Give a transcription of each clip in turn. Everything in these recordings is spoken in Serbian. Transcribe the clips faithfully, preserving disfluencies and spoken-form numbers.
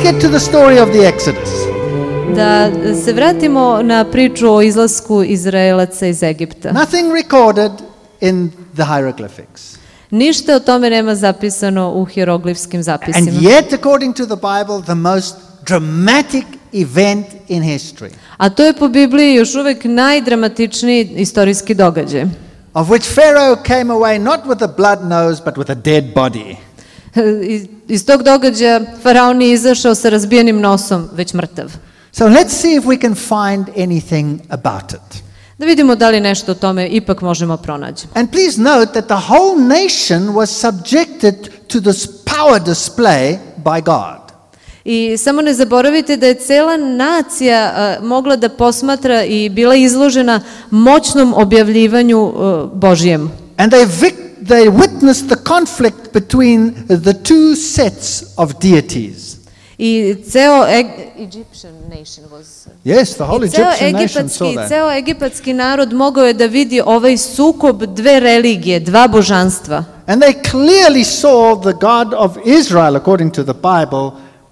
get to the story of the Exodus. Da se vratimo na priču o izlasku Izraelaca iz Egipta. Nothing recorded in the hieroglyphics. Ništa o tome nema zapisano u hieroglifskim zapisima. And yet, according to the Bible, the most dramatic event in history. A to je po Bibliji još uvek najdramatičniji istorijski događaj. Of which Pharaoh came away not with a blood nose, but with a dead body. Iz, iz tog događaja faraon nije izašao sa razbijenim nosom, već mrtav. So let's see if we can find anything about it. Da vidimo da li nešto o tome ipak možemo pronaći. And please note that the whole nation was subjected to this power display by God. I samo ne zaboravite da je cela nacija uh, mogla da posmatra i bila izložena moćnom objavljivanju uh, Božijem. And they, vic- they witnessed the conflict between the two sets of deities. I ceo Eg Egyptian nation was Yes, the whole I ceo Egyptian nation saw egipatski that. ceo egipatski narod mogao je da vidi ovaj sukob dve religije, dva božanstva. And they clearly saw the God of Israel, according to the Bible,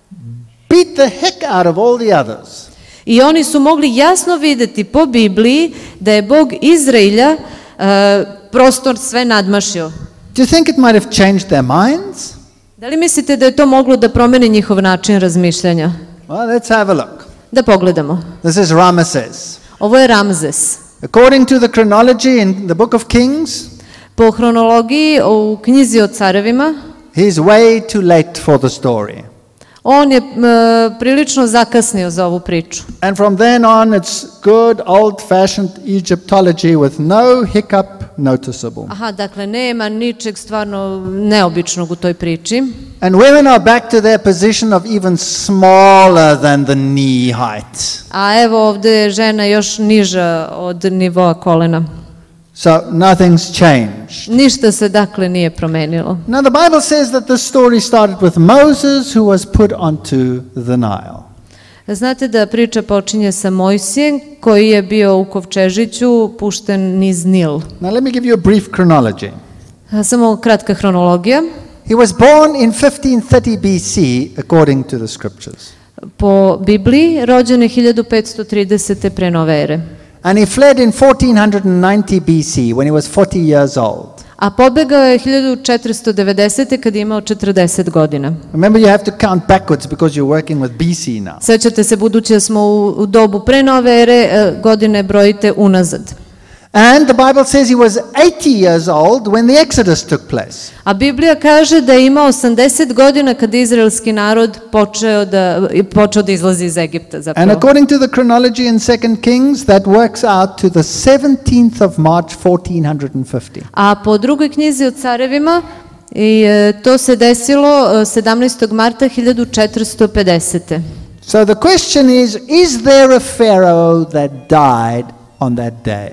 beat the heck out of all the others. I oni su mogli jasno videti po Bibliji da je Bog Izraelja uh, prostor sve nadmašio. Do you think it might have changed their minds? Da li mislite da je to moglo da promeni njihov način razmišljanja? Well, let's have a look. Da pogledamo. This is Ramesses. Ovo je Ramzes. According to the chronology in the book of Kings, Po hronologiji u knjizi o carevima, he's way too late for the story. on je uh, prilično zakasnio za ovu priču. And from then on, it's good old-fashioned Egyptology with no hiccup noticeable. Aha, dakle, nema ničeg stvarno neobičnog u toj priči. And women are back to their position of even smaller than the knee height. A evo ovde je žena još niža od nivoa kolena. So nothing's changed. Ništa se dakle nije promenilo. Now the Bible says that the story started with Moses who was put onto the Nile. Znate da priča počinje sa Mojsijem koji je bio u kovčežiću pušten niz Nil. Now let me give you a brief chronology. Samo kratka hronologija. He was born in fifteen thirty B C according to the scriptures. Po Bibliji rođen je hiljadu petsto tridesete pre nove ere. And he fled in fourteen ninety B C when he was forty years old. A pobegao je hiljadu četiristo devedesete kad je imao četrdeset godina. Remember, you have to count backwards because you're working with B C now. Sećate se, budući da smo u, u dobu pre nove ere, godine brojite unazad. And the Bible says he was eighty years old when the Exodus took place. A Biblija kaže da je imao osamdeset godina kad je izraelski narod počeo da, počeo da izlazi iz Egipta zapravo. And according to the chronology in Second Kings, that works out to the seventeenth of March fourteen fifty. A po drugoj knjizi o carevima i, e, to se desilo sedamnaestog marta hiljadu četiristo pedesete. So the question is, is there a Pharaoh that died on that day?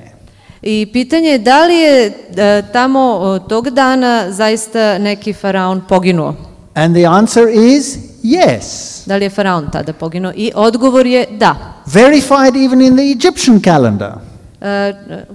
I pitanje je da li je e, tamo tog dana zaista neki faraon poginuo. And the answer is yes. Da li je faraon tada poginuo? I odgovor je da. Verified even in the Egyptian calendar. E, very...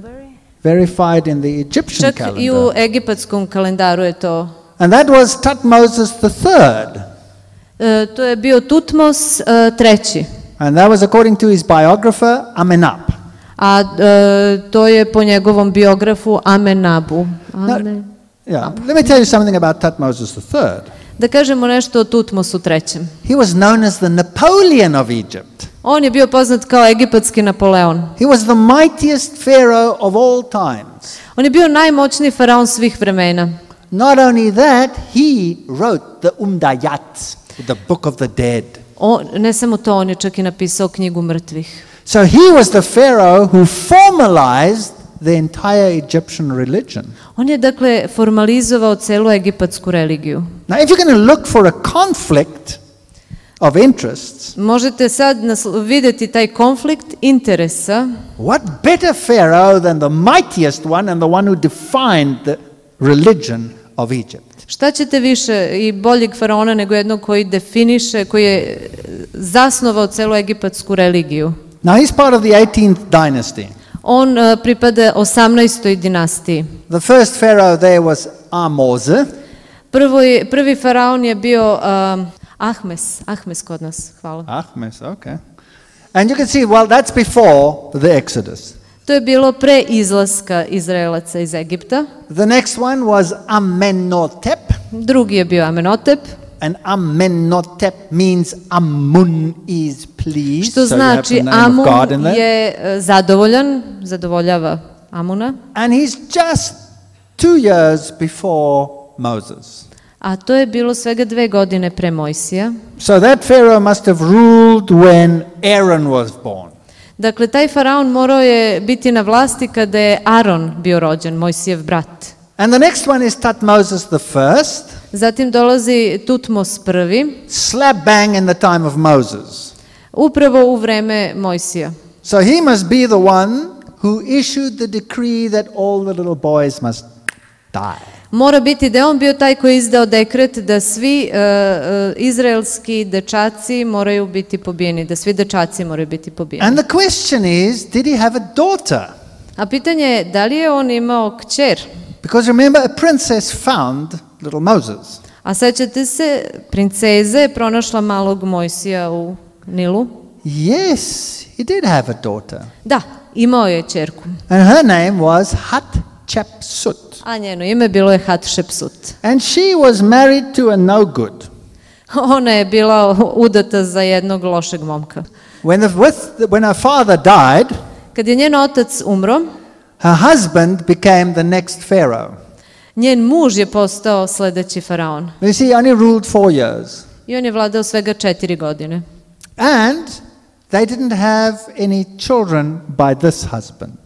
Verified in the Egyptian Čak calendar. i u egipatskom kalendaru je to. And that was Tutmosis the third. E, to je bio Tutmos e, treći. And that was according to his biographer, Amenap. A e, to je po njegovom biografu Amenabu. Now, Ame... yeah, let me tell you something about Tutmosis the third. Da kažemo nešto o Tutmosu trećem. He was known as the Napoleon of Egypt. On je bio poznat kao egipatski Napoleon. He was the mightiest pharaoh of all times. On je bio najmoćniji faraon svih vremena. Not only that, he wrote the Umdayat, the book of the dead. On, ne samo to, on je čak i napisao knjigu mrtvih. So he was the pharaoh who formalized the entire Egyptian religion. On je dakle formalizovao celu egipatsku religiju. Now if you're going to look for a conflict of interests, Možete sad vidjeti taj konflikt interesa. what better pharaoh than the mightiest one and the one who defined the religion of Egypt? Šta ćete više i boljeg faraona nego jednog koji definiše, koji je zasnovao celu egipatsku religiju? Now he's part of the eighteenth dynasty. On uh, pripada osamnaestoj dinastiji. The first pharaoh there was Ahmose. Prvo je, prvi faraon je bio uh, Ahmes, Ahmes kod nas, hvala. Ahmes, okay. And you can see, well, that's before the Exodus. To je bilo pre izlaska Izraelaca iz Egipta. The next one was Amenhotep. Drugi je bio Amenhotep. And Amenhotep means Amun is pleased. Što so you have znači the name Amun of God in there. je e, zadovoljan, zadovoljava Amuna. And he's just two years before Moses. A to je bilo svega dve godine pre Mojsija. So that Pharaoh must have ruled when Aaron was born. Dakle, taj faraon morao je biti na vlasti kada je Aron bio rođen, Mojsijev brat. And the next one is Thutmoses the first. Zatim dolazi Tutmos prvi, Slap bang in the time of Moses. upravo u vreme Mojsija. So he must be the one who issued the decree that all the little boys must die. Mora biti da je on bio taj koji je izdao dekret da svi uh, uh, izraelski dečaci moraju biti pobijeni, da svi dečaci moraju biti pobijeni. And the question is, did he have a daughter? A pitanje je da li je on imao kćer? Because remember, a princess found little Moses. A sećate se, princeza je pronašla malog Mojsija u Nilu? Yes, he did have a daughter. Da, imao je ćerku. And her name was Hatshepsut. A njeno ime bilo je Hatshepsut. And she was married to a no good. Ona je bila udata za jednog lošeg momka. When, the, with the, when her father died, Kad je njen otac umro, her husband became the next pharaoh. njen muž je postao sledeći faraon. You see, he only ruled four years. I on je vladao svega četiri godine. And they didn't have any children by this husband.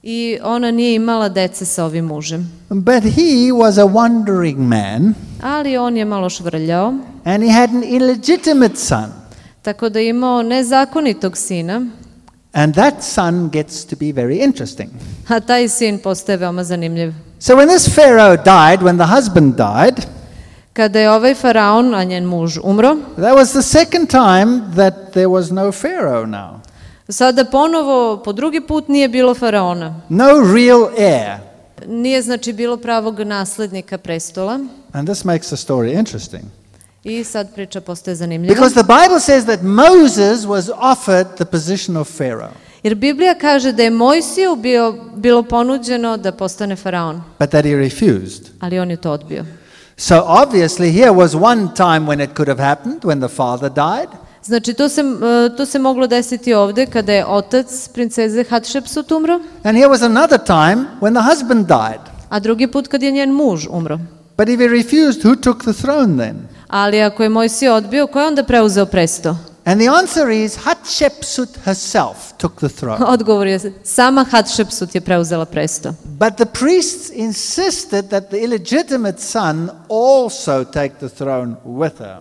I ona nije imala dece sa ovim mužem. But he was a wandering man, Ali on je malo švrljao, and he had an illegitimate son. tako da je imao nezakonitog sina, And that son gets to be very interesting. a taj sin postaje veoma zanimljiv. So when this Pharaoh died, when the husband died, Kada je ovaj faraon, a njen muž, umro, that was the second time that there was no Pharaoh now. sada ponovo, po drugi put nije bilo faraona. No real heir. Nije znači bilo pravog naslednika prestola. And this makes the story interesting. I sad priča postaje zanimljiva. Because the Bible says that Moses was offered the position of Pharaoh. Jer Biblija kaže da je Mojsiju bio, bilo ponuđeno da postane faraon, But that he refused. ali on je to odbio. So obviously here was one time when it could have happened, when the father died. Znači, to se, e, to se moglo desiti ovde kada je otac princeze Hatshepsut umro, And here was another time when the husband died. a drugi put kad je njen muž umro. But if he refused, who took the throne then? Ali ako je Mojsije odbio, ko je onda preuzeo presto? And the answer is Hatshepsut herself took the throne. Odgovor je, sama Hatshepsut je preuzela presto. But the priests insisted that the illegitimate son also take the throne with her.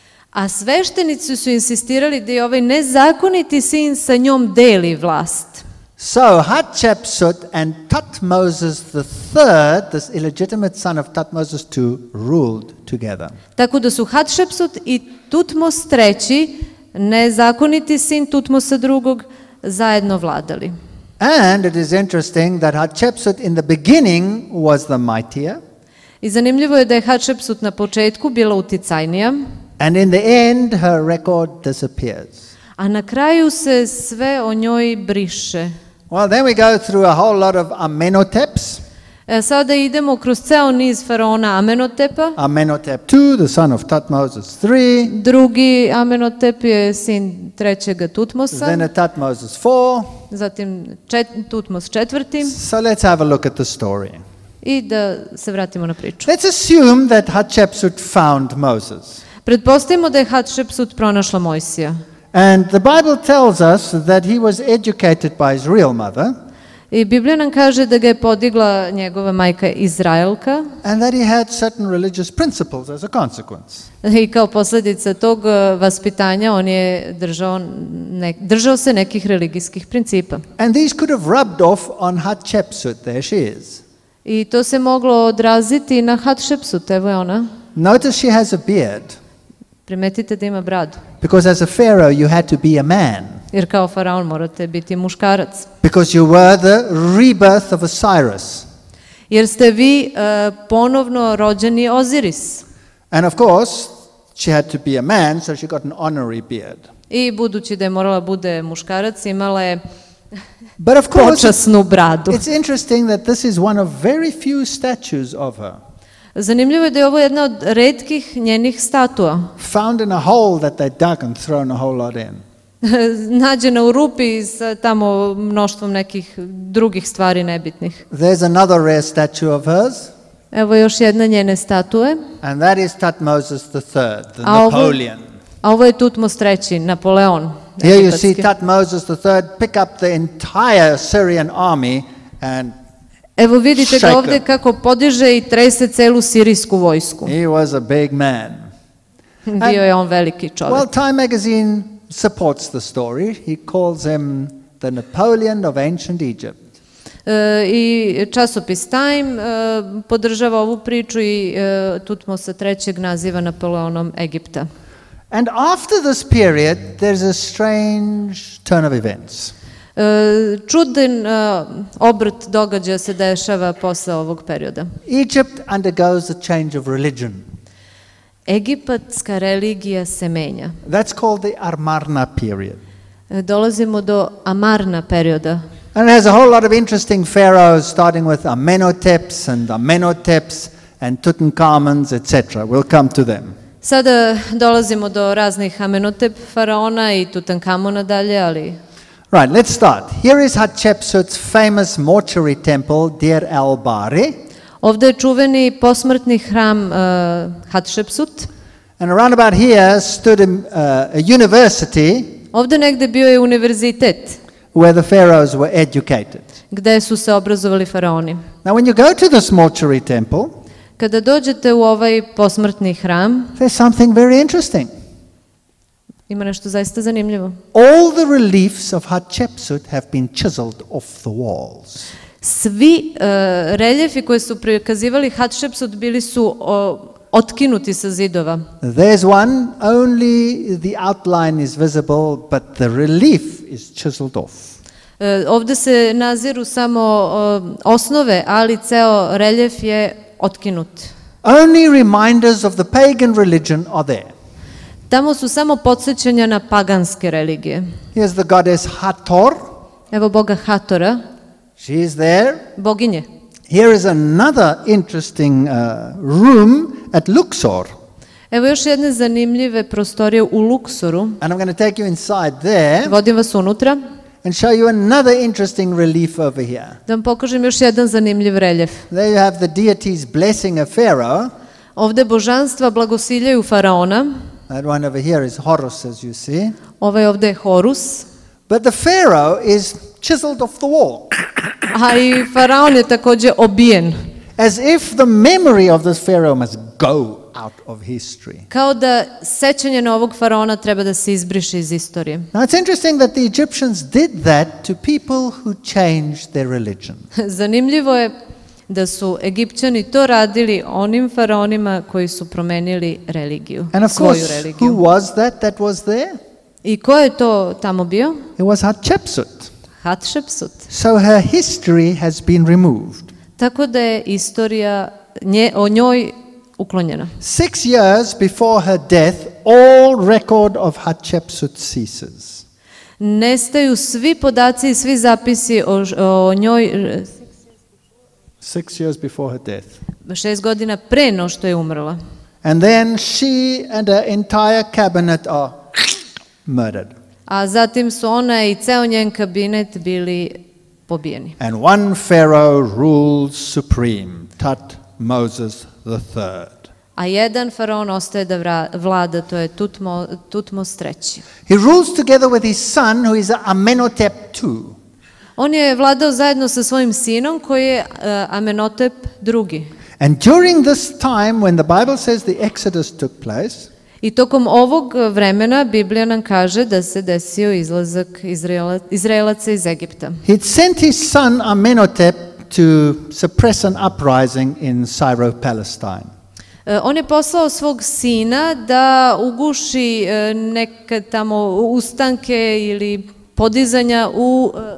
A sveštenici su insistirali da je ovaj nezakoniti sin sa njom deli vlast. So Hatshepsut and Thutmoses the third, this illegitimate son of Thutmoses the second, ruled together. Tako da su Hatshepsut i Tutmos treći, nezakoniti sin Tutmosa drugog, zajedno vladali. And it is interesting that Hatshepsut in the beginning was the mightier, I zanimljivo je da je Hatshepsut na početku bila uticajnija, and in the end her record disappears. a na kraju se sve o njoj briše. Well, then we go through a whole lot of Amenhoteps. E, sada idemo kroz ceo niz faraona Amenotepa. Amenhotep the second, the son of Thutmoses the third, Drugi Amenotep je sin trećega Tutmosa, then a Thutmoses the fourth. zatim čet, Tutmos četvrti. So let's have a look at the story. I da se vratimo na priču. Let's assume that Hatshepsut found Moses. Pretpostavimo da je Hatshepsut pronašla Mojsija. And the Bible tells us that he was educated by his real mother, I Biblija nam kaže da ga je podigla njegova majka Izraelka and that he had certain religious principles as a consequence. i kao posljedica tog uh, vaspitanja on je držao, ne, držao se nekih religijskih principa. And these could have rubbed off on Hatshepsut. There she is. I to se moglo odraziti na Hatshepsut, evo je ona. Notice she has a beard, Primetite da ima bradu. because as a pharaoh you had to be a man, Jer kao faraon morate biti muškarac. because you were the rebirth of Osiris. Jer ste vi uh, ponovno rođeni Oziris. And of course, she had to be a man, so she got an honorary beard. I budući da je morala bude muškarac, imala je But of course, počasnu bradu. it's interesting that this is one of very few statues of her, Zanimljivo je da je ovo jedna od retkih njenih statua. found in a hole that they dug and thrown a whole lot in. Nađena u rupi sa tamo mnoštvom nekih drugih stvari nebitnih. There's another rare statue of hers, Evo još jedna njene statue. and that is Thutmose the third, the A ovo- Napoleon. A ovo je Tutmos treći, Napoleon. Here you see egipatski. Thutmose the third pick up the entire Syrian army and Evo vidite Shake ga ovdje him. kako podiže i trese celu sirijsku vojsku. he was a big man. Bio je on veliki čovjek. Well, Time magazine supports the story. He calls him the Napoleon of ancient Egypt. E, I časopis Time e, podržava ovu priču i e, Tutmosa trećeg naziva Napoleonom Egipta. And after this period, there's a strange turn of events. E, čuden e, obrt događaja se dešava posle ovog perioda. Egypt undergoes a change of religion. Egipatska religija se menja. That's called the Amarna period. E, dolazimo do Amarna perioda. And it has a whole lot of interesting pharaohs, starting with Amenhoteps and Amenhoteps and Tutankhamons, et cetera. We'll come to them. Sada dolazimo do raznih Amenhotep faraona i Tutankamona dalje, ali Right, let's start. Here is Hatshepsut's famous mortuary temple, Deir el-Bahri. ovdje je čuveni posmrtni hram uh, Hatshepsut. And around about here stood a, uh, a university Ovdje negdje bio je univerzitet where the pharaohs were educated. gdje su se obrazovali faraoni. Now, when you go to this mortuary temple, Kada dođete u ovaj posmrtni hram, there's something very interesting. ima nešto zaista zanimljivo. All the reliefs of Hatshepsut have been chiseled off the walls. Svi uh, reljefi koje su prikazivali Hatshepsut bili su o, otkinuti sa zidova. There's one, only the outline is visible, but the relief is chiseled off. E, ovdje se naziru samo o, osnove, ali ceo reljef je otkinut. Only reminders of the pagan religion are there. Tamo su samo podsjećanja na paganske religije. Here's the goddess Hathor. Evo boga Hatora, She is there. boginje. Here is another interesting uh, room at Luxor. Evo još jedne zanimljive prostorije u Luksoru. And I'm going to take you inside there Vodim vas unutra and show you another interesting relief over here. da vam pokažem još jedan zanimljiv reljef. There you have the deities blessing a pharaoh. Ovdje božanstva blagosiljaju faraona. That one over here is Horus, as you see. Ovaj ovdje je Horus. But the pharaoh is chiseled off the wall, A i faraon je također obijen. as if the memory of this pharaoh must go out of history. Kao da sećanje na ovog faraona treba da se izbriše iz istorije. Now, it's interesting that the Egyptians did that to people who changed their religion. Zanimljivo je da su Egipćani to radili onim faraonima koji su promenili religiju, And of svoju course, who religiju. was that that was there? I ko je to tamo bio? It was Hatshepsut. Hatshepsut. So her history has been removed. Tako da je istorija nje, o njoj uklonjena. Six years before her death, all record of Hatshepsut ceases. Nestaju svi podaci i svi zapisi o, o njoj Six years before her death. šest godina pre no što je umrla. And then she and her entire cabinet are murdered. A zatim su ona i ceo njen kabinet bili pobijeni. And one pharaoh rules supreme, Thutmose the third. A jedan faraon ostaje da vra, vlada, to je Tutmo, Tutmos treći. He rules together with his son, who is Amenhotep the second. On je vladao zajedno sa svojim sinom koji je uh, Amenhotep drugi. And during this time, when the Bible says the Exodus took place, I tokom ovog vremena Biblija nam kaže da se desio izlazak Izraela, Izraelaca iz Egipta. he'd sent his son Amenhotep to suppress an uprising in Syro-Palestine. E, On je poslao svog sina da uguši e, neke tamo ustanke ili podizanja u, e,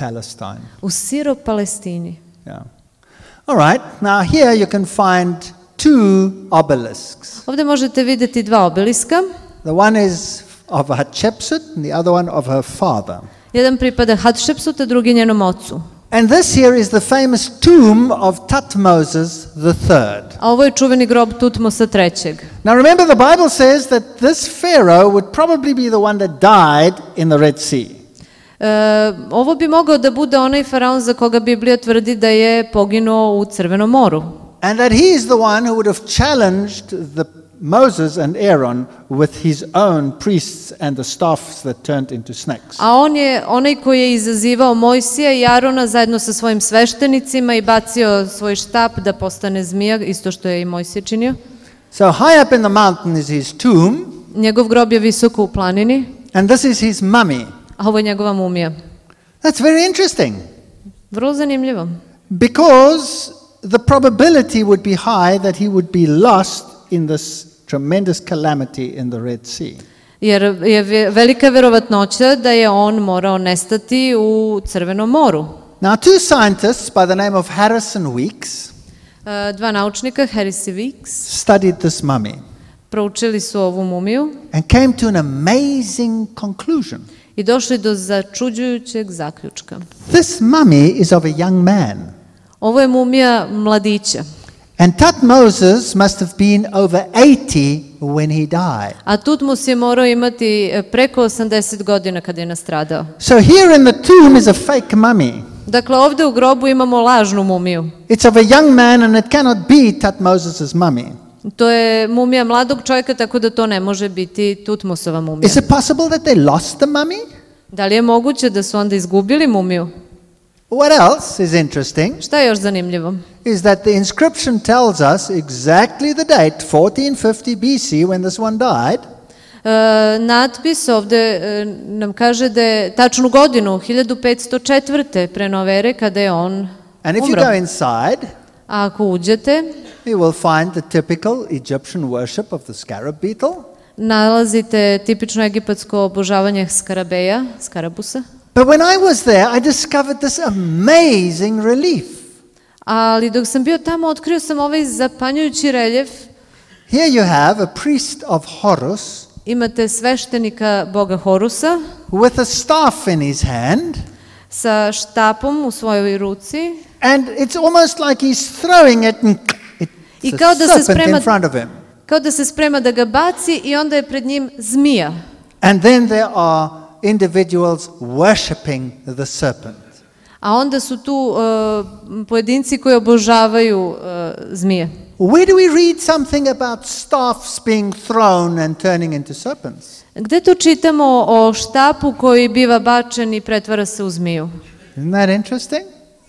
Syro-Palestine. u Siro-Palestini. Yeah. All right. Now here you can find two obelisks. Ovdje možete vidjeti dva obeliska. The one is of Hatshepsut and the other one of her father. Jedan pripada Hatshepsutu, a drugi njenom ocu. And this here is the famous tomb of Thutmoses the third. A ovo je čuveni grob Tutmosa trećeg. Now remember, the Bible says that this Pharaoh would probably be the one that died in the Red Sea. E, ovo bi mogao da bude onaj faraon za koga Biblija tvrdi da je poginuo u Crvenom moru. And that he is the one who would have challenged the Moses and Aaron with his own priests and the staffs that turned into snakes. A on je onaj koji je izazivao Mojsija i Arona zajedno sa svojim sveštenicima i bacio svoj štap da postane zmija, isto što je i Mojsije činio. So high up in the mountain is his tomb, Njegov grob je visoko u planini, and this is his mummy. a ovo je njegova mumija. That's very interesting, Vrlo zanimljivo. because the probability would be high that he would be lost in this tremendous calamity in the Red Sea. Jer je ve- velika verovatnoća da je on morao nestati u Crvenom moru. Now, two scientists by the name of Harris and Weeks E, Dva naučnika, Harris i Weeks, studied this mummy proučili su ovu mumiju and came to an amazing conclusion. i došli do začuđujućeg zaključka. This mummy is of a young man, Ovo je mumija mladića, and Thutmoses must have been over eighty when he died. a Tutmos je morao imati e, preko osamdeset godina kada je nastradao. So here in the tomb is a fake mummy. Dakle, ovdje u grobu imamo lažnu mumiju. It's of a young man, and it cannot be Thutmoses' mummy. To je mumija mladog čovjeka, tako da to ne može biti Tutmosova mumija. Is it possible that they lost the mummy? Da li je moguće da su onda izgubili mumiju? What else is interesting Šta je još zanimljivo? is that the inscription tells us exactly the date, fourteen fifty B C, when this one died. E, natpis ovdje e, nam kaže da je tačnu godinu, hiljadu petsto četvrte pre nove ere, kada je on And if you umro. go inside, A ako uđete, you will find the typical Egyptian worship of the scarab beetle. nalazite tipično egipatsko obožavanje skarabeja, skarabusa. But when I was there, I discovered this amazing relief. Ali dok sam bio tamo, otkrio sam ovaj zapanjujući reljef. Here you have a priest of Horus Imate sveštenika boga Horusa with a staff in his hand, sa štapom u svojoj ruci and it's almost like he's throwing it and I it's kao a da se serpent sprema- in front of him. kao da se sprema da ga baci i onda je pred njim zmija. And then there are individuals worshipping the serpent. A onda su tu uh, pojedinci koji obožavaju uh, zmije. Where do we read something about staffs being thrown and turning into serpents? Gde to čitamo o štapu koji biva bačen i pretvara se u zmiju? Isn't that interesting?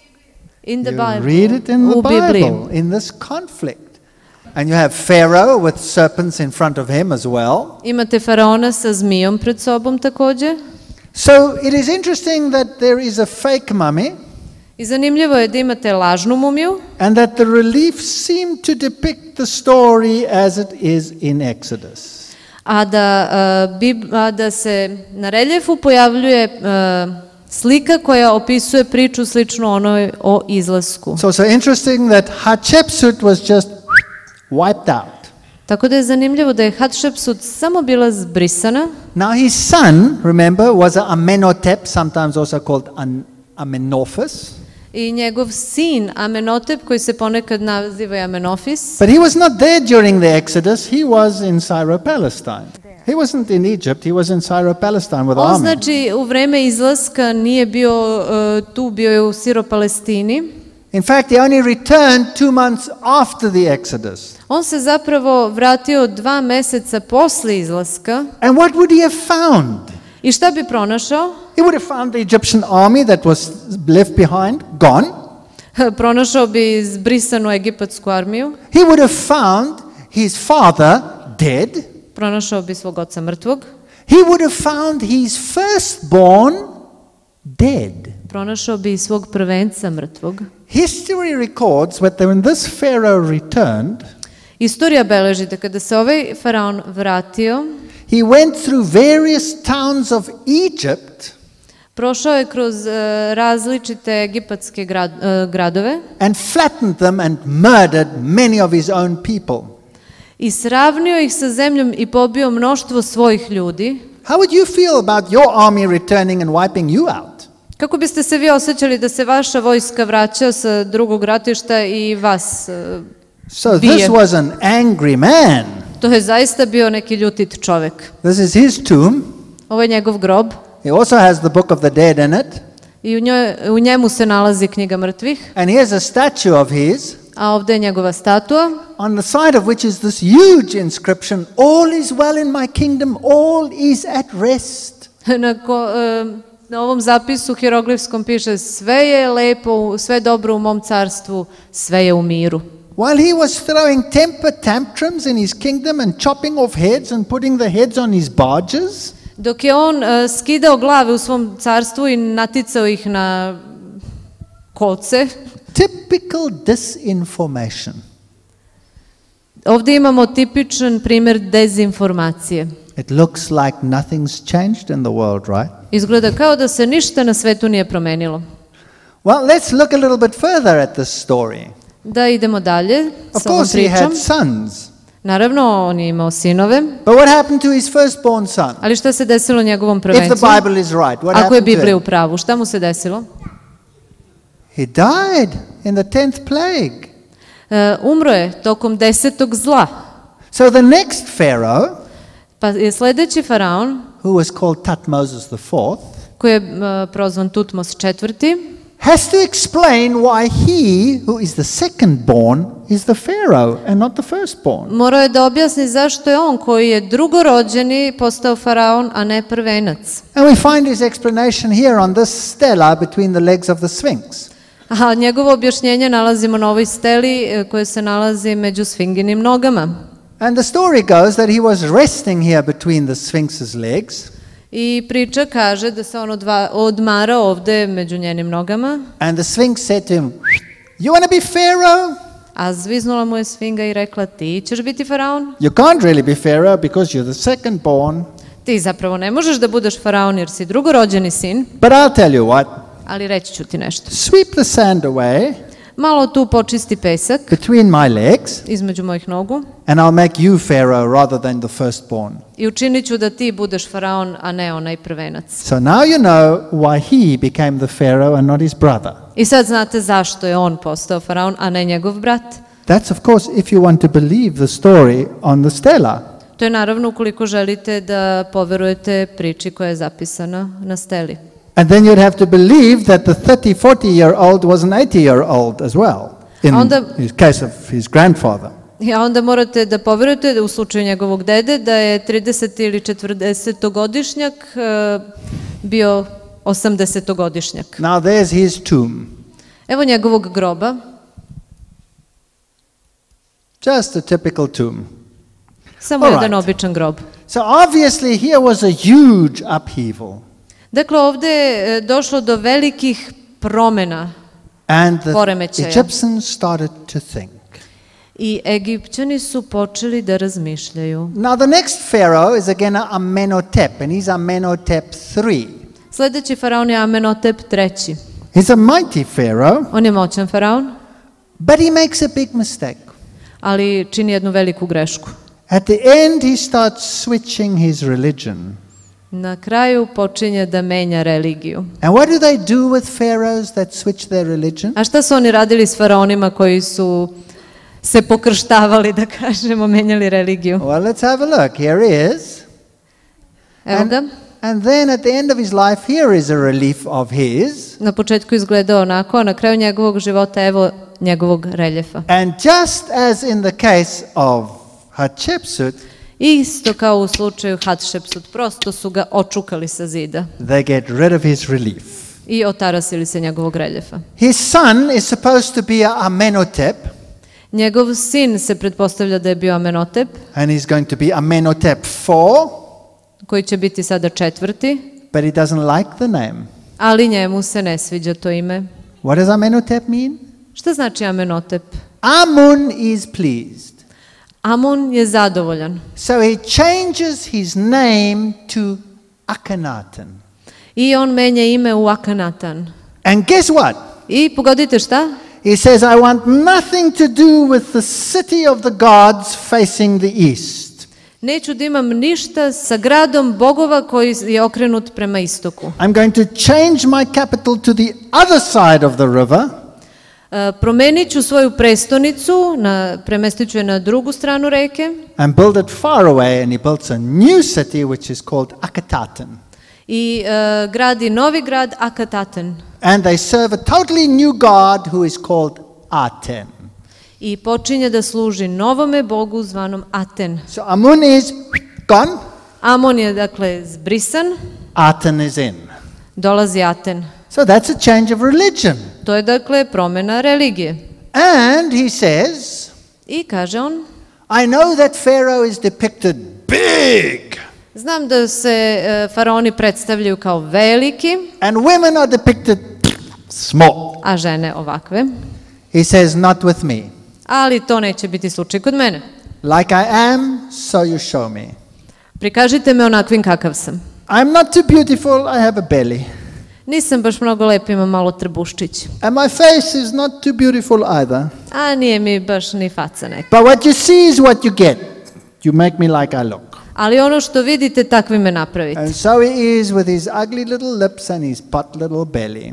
In the You Bible. read it in the U Bibliji. Bible, in this conflict. And you have Pharaoh with serpents in front of him as well. Imate faraona sa zmijom pred sobom također. So it is interesting that there is a fake mummy, I zanimljivo je da imate lažnu mumiju and that the reliefs seem to depict the story as it is in Exodus. a da, uh, bib, a da se na reljefu pojavljuje uh, slika koja opisuje priču sličnu onoj o izlasku. It's also interesting that Hatshepsut was just wiped out. Tako da je zanimljivo da je Hatshepsut samo bila zbrisana, Now his son, remember, was a Amenhotep, sometimes also called An- Amenophis. i njegov sin Amenhotep, koji se ponekad naziva i Amenofis, But he was not there during the Exodus. He was in Syro-Palestine. He wasn't in Egypt. He was in Syro-Palestine with on army. znači u vreme izlaska nije bio uh, tu, bio je u Siro-Palestini. In fact, he only returned two months after the Exodus. On se zapravo vratio dva meseca posle izlaska And what would he have found? i šta bi pronašao? He would have found the Egyptian army that was left behind, gone. Pronašao bi zbrisanu egipatsku armiju, He would have found his father dead. pronašao bi svog oca mrtvog, He would have found his firstborn dead. pronašao bi i svog prvenca mrtvog. History records that when this Pharaoh returned, Istorija beleži da kada se ovaj faraon vratio, he went through various towns of Egypt Prošao je kroz uh, različite egipatske grad, uh, gradove and flattened them and murdered many of his own people. i sravnio ih sa zemljom i pobio mnoštvo svojih ljudi. How would you feel about your army returning and wiping you out? Kako biste se vi osjećali da se vaša vojska vraća sa drugog ratišta i vas uh, So bije? this was an angry man. To je zaista bio neki ljutit čovek. This is his tomb. Ovo je njegov grob He also has the Book of the Dead in it. i u, njoj, u njemu se nalazi knjiga mrtvih, And here's a statue of his, a ovde je njegova statua on the side of which is this huge inscription, "All is well in my kingdom, all is at rest." na, ko, e, na ovom zapisu hieroglifskom piše sve je lepo, sve dobro u mom carstvu, sve je u miru. While he was throwing temper tantrums in his kingdom and chopping off heads and putting the heads on his barges, Dok je on uh, skidao glave u svom carstvu i naticao ih na kolce, typical disinformation. ovdje imamo tipičan primjer dezinformacije. It looks like nothing's changed in the world, right? Izgleda kao da se ništa na svetu nije promenilo. Well, let's look a little bit further at this story. Da idemo dalje Of sa ovom course, he pričom. had sons. Naravno, on je imao sinove, But what happened to his firstborn son? ali šta se desilo njegovom If the prvencu? Bible is right, what Ako je happened to Biblija u him? pravu, šta mu se desilo? He died in the tenth plague. E, umro je tokom desetog zla. So the next Pharaoh, Pa je sledeći faraon, who was called Tutmosis the fourth, koji je e, prozvan Tutmos četvrti, has to explain why he, who is the second born, is the Pharaoh and not the firstborn. morao je da objasni zašto je on koji je drugorođeni postao faraon, a ne prvenac. And we find his explanation here on this stela between the legs of the Sphinx. A njegovo objašnjenje nalazimo na ovoj steli e, koja se nalazi među sfinginim nogama. And the story goes that he was resting here between the Sphinx's legs, I priča kaže da se on odva, odmarao ovde među njenim nogama, and the Sphinx said to him, "You want to be Pharaoh? a zviznula mu je sfinga i rekla: ti ćeš biti faraon? You can't really be Pharaoh because you're the second born. Ti zapravo ne možeš da budeš faraon jer si drugorođeni sin, But I'll tell you what, ali reći ću ti nešto. sweep the sand away Malo tu počisti pesak between my legs, između mojih nogu and I'll make you Pharaoh rather than the firstborn." i učinit ću da ti budeš faraon, a ne onaj prvenac. So now you know why he became the Pharaoh and not his brother. I sad znate zašto je on postao faraon, a ne njegov brat. That's of course if you want to believe the story on the stela. To je naravno ukoliko želite da poverujete priči koja je zapisana na steli. And then you'd have to believe that the thirty, forty year old was an eighty year old as well, in Onda- his case of his grandfather. I onda morate da poverujete da u slučaju njegovog dede da je trideset ili četrdesetogodišnjak e, bio osamdesetogodišnjak. Now there's his tomb. Evo njegovog groba, Just a typical tomb. samo All jedan right. običan grob. So obviously here was a huge upheaval. Dakle, ovde je e, došlo do velikih promena And the Poremećaja. Egyptians started to think. i Egipćani su počeli da razmišljaju. Now the next pharaoh is again Amenhotep, and he's Amenhotep three. Sledeći faraon je Amenhotep treći. He's a mighty pharaoh, On je moćan faraon, but he makes a big mistake. ali čini jednu veliku grešku. At the end he starts switching his religion. Na kraju počinje da menja religiju. And what do they do with pharaohs that switch their religion? A šta su oni radili s faraonima koji su se pokrštavali, da kažemo, menjali religiju? Well, let's have a look. Here he is. Evo And, ga. and then at the end of his life, here is a relief of his. Na početku izgledao onako, a na kraju njegovog života evo njegovog reljefa. And just as in the case of Hatshepsut, Isto kao u slučaju Hatshepsut, prosto su ga očukali sa zida they get rid of his relief. i otarasili se njegovog reljefa. His son is supposed to be a Amenhotep, Njegov sin se pretpostavlja da je bio Amenhotep, and he's going to be Amenhotep four, koji će biti sada četvrti, but he doesn't like the name. ali njemu se ne sviđa to ime. What does Amenhotep mean? Šta znači Amenhotep? Amun is pleased. Amun je zadovoljan. So he changes his name to Akhenaten. I on menja ime u Akanatan. And guess what? I pogodite šta? He says, I want nothing to do with the city of the gods facing the east. Neću da imam ništa sa gradom bogova koji je okrenut prema istoku. I'm going to change my capital to the other side of the river. Uh, promenit ću svoju prestonicu, na, premestit ću je na drugu stranu reke. And build it far away, and he built a new city which is called Akataten. I uh, gradi novi grad Akataten. And they serve a totally new god who is called Aten. I počinje da služi novome bogu zvanom Aten. So Amun is gone, Amon je dakle zbrisan, Aten is in. dolazi Aten. So that's a change of religion. To je dakle promjena religije. And he says, I kaže on, I know that Pharaoh is depicted big, znam da se uh, faraoni predstavljaju kao veliki, and women are depicted small. a žene ovakve. He says, not with me. Ali to neće biti slučaj kod mene. Like I am, so you show me. Prikažite me onakvim kakav sam. I'm not too beautiful, I have a belly. Nisam baš mnogo lep, imam malo trbuščić. And my face is not too beautiful either. A nije mi baš ni faca neka. But what you see is what you get. You make me like I look. Ali ono što vidite, takvi me napravite. And so he is with his ugly little lips and his pot little belly.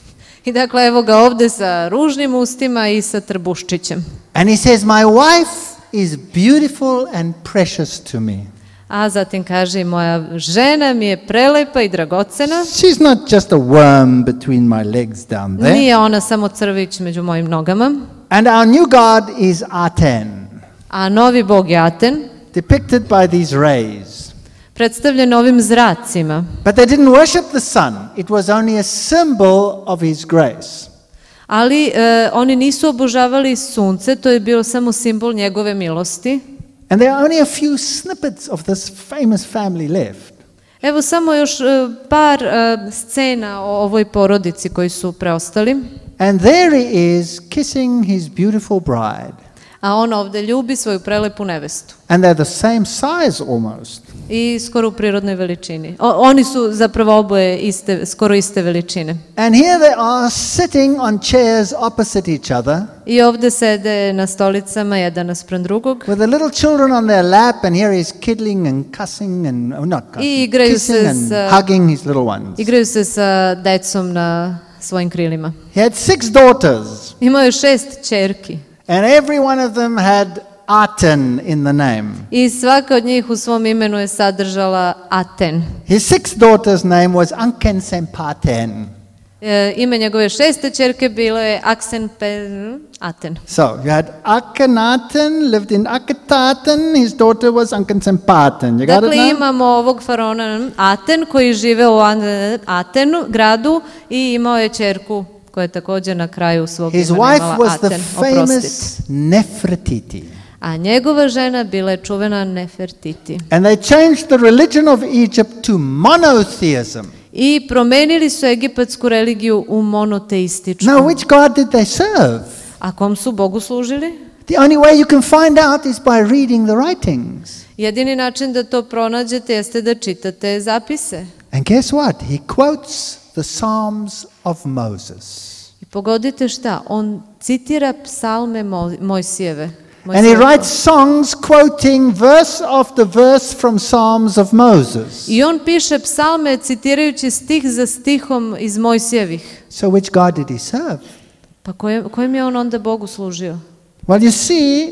I dakle, evo ga ovde sa ružnim ustima i sa trbuščićem. And he says, my wife is beautiful and precious to me. A zatim kaže, moja žena mi je prelepa i dragocena. She's not just a worm between my legs down there. Nije ona samo crvić među mojim nogama. And our new god is Aten, A novi bog je Aten, depicted by these rays. predstavljen ovim zracima. But they didn't worship the sun. It was only a symbol of his grace. Ali e, oni nisu obožavali sunce, to je bilo samo simbol njegove milosti. And there are only a few snippets of this famous family left. Evo samo još e, par e, scena o ovoj porodici koji su preostali. And there he is kissing his beautiful bride. A on ovde ljubi svoju prelepu nevestu. And they're the same size almost. I skoro u prirodnoj veličini. O, oni su zapravo oboje iste, skoro iste veličine. And here they are sitting on chairs opposite each other. I ovde sede na stolicama jedan naspram drugog. With the little children on their lap, and here he's kiddling and cussing and oh, not cussing, I igraju kissing se and sa- hugging his little ones. Igraju se sa decom na svojim krilima. He had six daughters, Imao je šest ćerki. and every one of them had Aten in the name. I svaka od njih u svom imenu je sadržala Aten. His sixth daughter's name was Ankensempaten. E, ime njegove šeste ćerke bilo je Aksenpe- Aten. So you had Akhenaten lived in Akhenaten. His daughter was Ankensempaten. You got Dakle, it now? imamo ovog faraona Aten koji žive u An- Atenu, gradu, i imao je ćerku koja je također na kraju svog His imena wife imala was the Aten. Oprostite. famous Nefertiti. A njegova žena bila je čuvena Nefertiti. And they changed the religion of Egypt to monotheism. I promenili su egipatsku religiju u monoteističku. Now, which God did they serve? A kom su Bogu služili? The only way you can find out is by reading the writings. Jedini način da to pronađete jeste da čitate zapise. And guess what? He quotes the Psalms of Moses. I pogodite šta? On citira psalme Mo- Mojsijeve. And he Mojsijeva. writes songs quoting verse after verse from Psalms of Moses. I on piše psalme citirajući stih za stihom iz Mojsijevih. So which God did he serve? Pa kojem, kojem je on onda Bogu služio? Well, you see,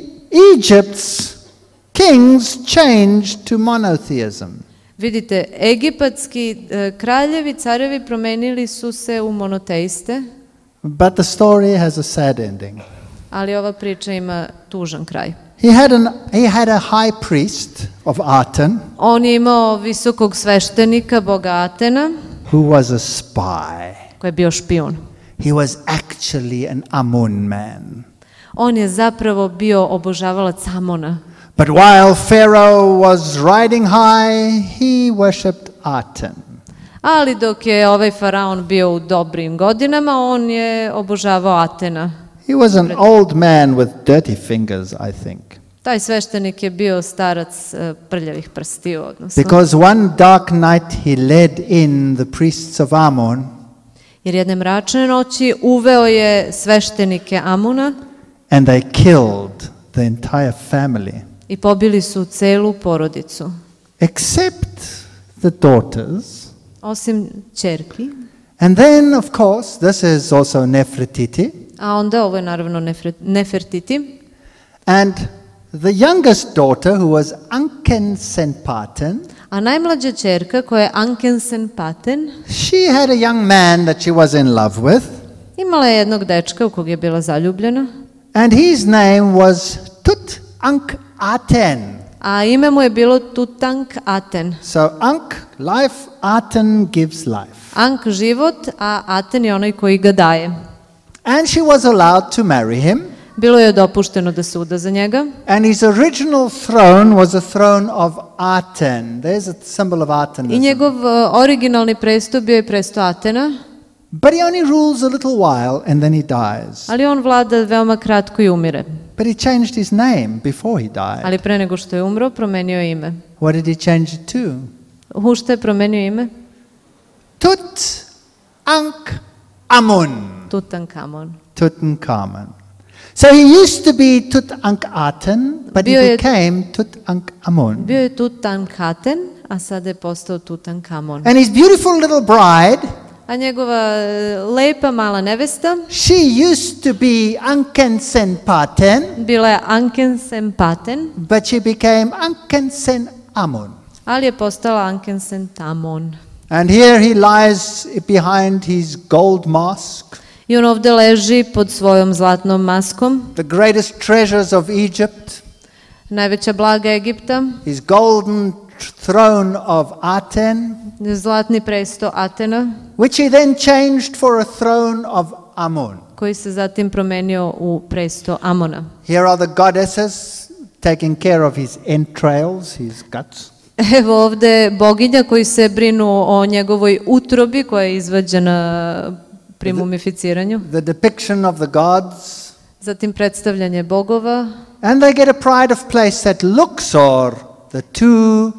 Egypt's kings changed to monotheism. Vidite, egipatski e, kraljevi, carevi promenili su se u monoteiste, But the story has a sad ending. ali ova priča ima tužan kraj. He had, an, he had a high priest of Aten On je imao visokog sveštenika, boga Atena, who was a spy. koji je bio špijun. He was actually an Amun man. On je zapravo bio obožavalac Amona. But while Pharaoh was riding high, he worshipped Aten. Ali dok je ovaj faraon bio u dobrim godinama, on je obožavao Atena. He was an old man with dirty fingers, I think. Taj sveštenik je bio starac uh, prljavih prstiju, odnosno. Because one dark night he led in the priests of Ammon. Jer jedne mračne noći uveo je sveštenike Amona. And they killed the entire family. I pobili su celu porodicu. Except the daughters. Osim ćerki. And then, of course, this is also Nefertiti. A onda ovo je naravno Nefer, Nefertiti. And the youngest daughter, who was Ankensenpaten, a najmlađa ćerka koja je Ankensenpaten, she had a young man that she was in love with. Imala je jednog dečka u kog je bila zaljubljena. And his name was Tutankhaten. A ime mu je bilo Tutankhaten. So Ankh, life, Aten gives life. Ankh život, a Aten je onaj koji ga daje. And she was allowed to marry him. Bilo je dopušteno da se uda za njega. And his original throne was a throne of Aten. There's a symbol of Atenism. I njegov uh, originalni presto bio je presto Atena. But he only rules a little while and then he dies. Ali on vlada veoma kratko i umire. But he changed his name before he died. Ali pre nego što je umro, promenio je ime. What did he change it to? U šta je promenio ime? Tutankhamun. Tutankhamon. Tutankhamun. So he used to be Tutankhaten, but he became Tutankhamun. Bio je Tutankhaten, a sada je postao Tutankhamon. And his beautiful little bride, a njegova lepa mala nevesta, she used to be Ankensenpaten, bila je Ankensenpaten, but she became Ankensenamun. Ali je postala Ankensentamon. And here he lies behind his gold mask. I on ovde leži pod svojom zlatnom maskom. The greatest treasures of Egypt. Najveća blaga Egipta. His golden throne of Aten. Zlatni presto Atena. Which he then changed for a throne of Ammon. Koji se zatim promenio u presto Amona. Here are the goddesses taking care of his entrails, his guts. Evo ovde boginja koji se brinu o njegovoj utrobi koja je izvađena pri mumificiranju. The depiction of the gods. Zatim predstavljanje bogova. And they get a pride of place at Luxor, the two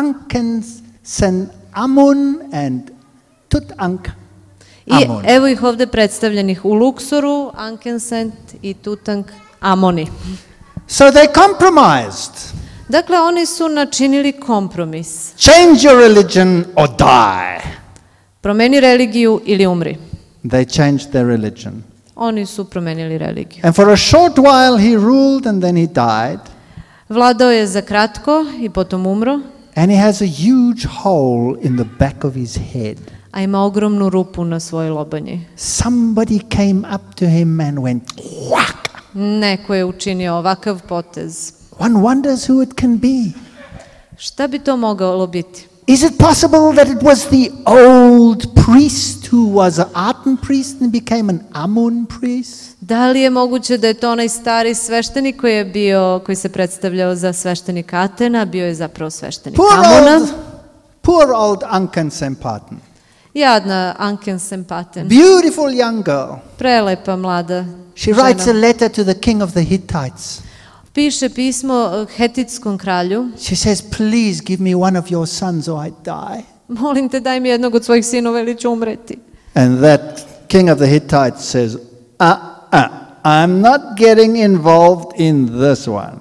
Ankensenamun and Tutankhamun. I evo ih ovde predstavljenih u Luksoru, Ankensent i Tutankhamoni. So they compromised. Dakle, oni su načinili kompromis. Change your religion or die. Promeni religiju ili umri. They changed their religion. Oni su promenili religiju. And for a short while he ruled and then he died. Vladao je za kratko i potom umro. And he has a huge hole in the back of his head. A ima ogromnu rupu na svojoj lobanji. Somebody came up to him and went whack. Neko je učinio ovakav potez. One wonders who it can be. Šta bi to moglo biti? Is it possible that it was the old priest who was an Aten priest and became an Amun priest? Da li je moguće da je to onaj stari sveštenik koji je bio, koji se predstavljao za sveštenika Atena, bio je zapravo sveštenik Amona? Old, poor old Ankensenpaten. Jadna Ankensenpaten. Beautiful young girl. Prelepa mlada She žena. writes a letter to the king of the Hittites. Piše pismo Hetitskom kralju. She says, please give me one of your sons or I die. Molim te, daj mi jednog od svojih sinova ili ću umreti. And that king of the Hittites says, uh-uh, I'm not getting involved in this one.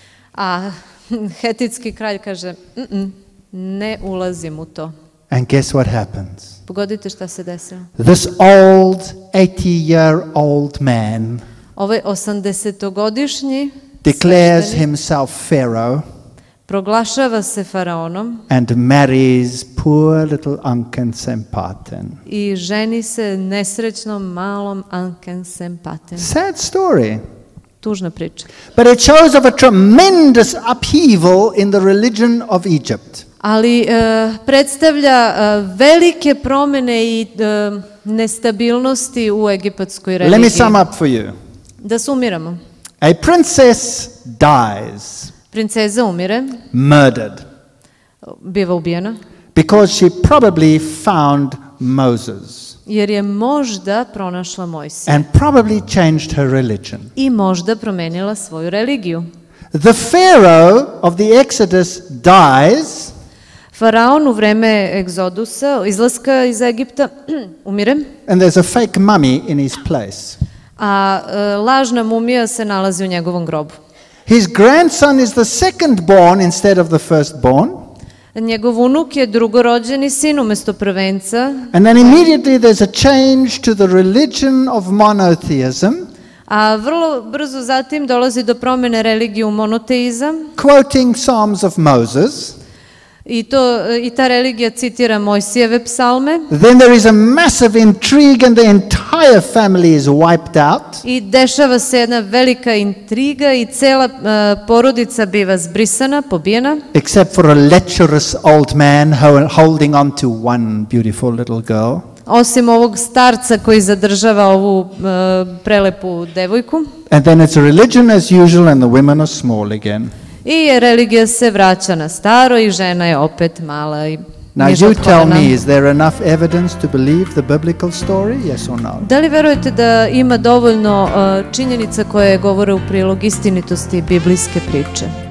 A Hetitski kralj kaže, mm-mm, ne ulazim u to. And guess what happens? Pogodite šta se desilo. This old eighty-year-old man Ovaj osamdesetogodišnji declares sveštenik himself Pharaoh proglašava se faraonom and marries poor little Ankensenpaten. i ženi se nesrećnom malom Ankensenpaten. Sad story. Tužna priča. But it shows of a tremendous upheaval in the religion of Egypt. Ali uh, predstavlja uh, velike promene i uh, nestabilnosti u egipatskoj religiji. Let me sum up for you. Da sumiramo. A princess dies, Princeza umire, murdered, biva ubijena, because she probably found Moses jer je možda pronašla Mojsija and probably changed her religion. i možda promenila svoju religiju. The Pharaoh of the Exodus dies. Faraon u vreme egzodusa, izlaska iz Egipta, umire, And there's a fake mummy in his place. a e, lažna mumija se nalazi u njegovom grobu. His grandson is the second born instead of the firstborn. Njegov unuk je drugorođeni sin umesto prvenca, And then immediately there's a change to the religion of monotheism, a vrlo brzo zatim dolazi do promjene religije u monoteizam quoting Psalms of Moses. i, to, i ta religija citira Mojsijeve psalme Then there is a massive intrigue and the entire family is wiped out. i dešava se jedna velika intriga i cela e, porodica biva zbrisana, pobijena, Except for a lecherous old man ho- holding on to one beautiful little girl. osim ovog starca koji zadržava ovu e, prelepu devojku. And then it's a religion as usual and the women are small again. I religija se vraća na staro i žena je opet mala i Now niža you od tell kolena. me, is there enough evidence to believe the biblical story? Yes or no? Da li verujete da ima dovoljno e, činjenica koje govore u prilog istinitosti biblijske priče?